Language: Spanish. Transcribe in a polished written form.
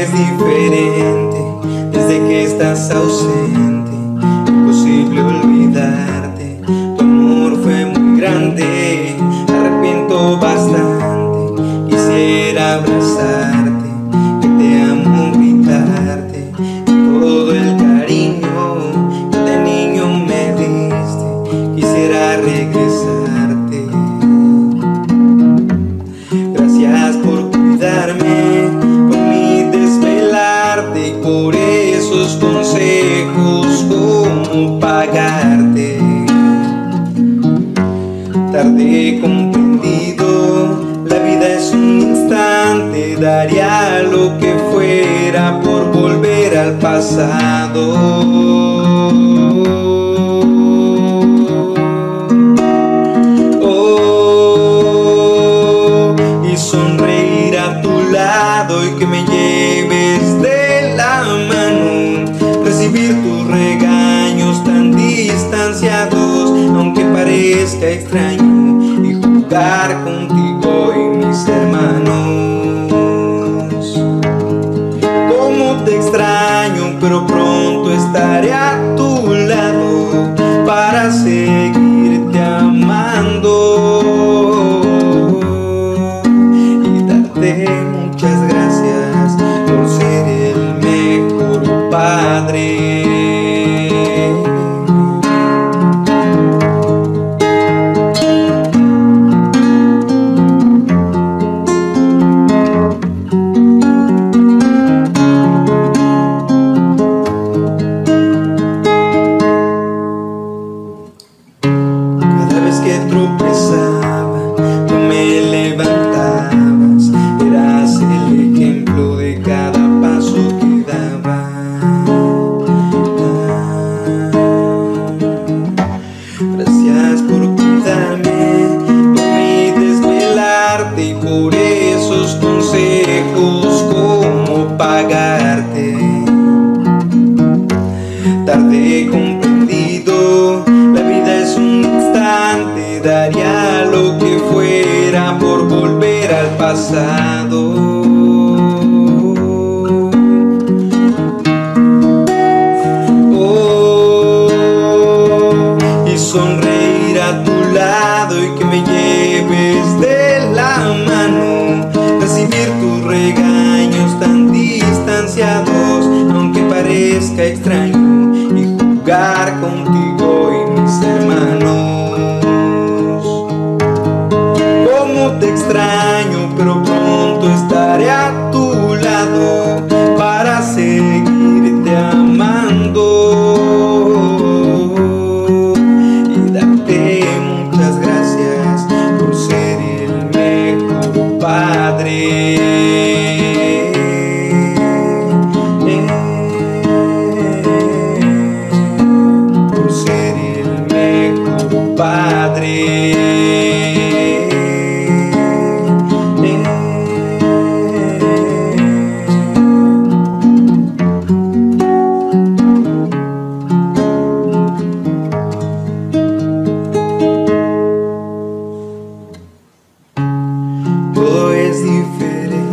es diferente desde que estás ausente. Imposible olvidarte, tu amor fue muy grande. Me arrepiento bastante, quisiera abrazarte, que te amo, gritarte todo el cariño que de niño me diste. Quisiera regresarte. Gracias por cuidarme, por mí desvelarte y por esos consejos, cómo pagarte. Tarde comprendido, la vida es un instante, daría lo que fuera por volver al pasado. Sonreír a tu lado y que me lleves de la mano, recibir tus regaños tan distanciados, aunque parezca extraño, y jugar contigo y mis hermanos. Cómo te extraño, pero pronto estaré a tu lado para seguirte amando. Muchas gracias por ser el mejor padre. Cada vez que tropezaba, tú me levantabas. Eras el ejemplo de cada paso que daba. Gracias por cuidarme, por mí desvelarte y por esos consejos, cómo pagarte. Tarde comprendido, la vida es un instante, daría lo que fuera por volver al pasado. Y sonreír a tu lado y que me lleves de la mano, recibir tus regaños tan distanciados, aunque parezca extraño, y jugar contigo y mis hermanos. Cómo te extraño, pero pronto estaré a tu lado para seguirte amando. Y darte muchas gracias por ser el mejor padre. Por ser el mejor padre. Todo es diferente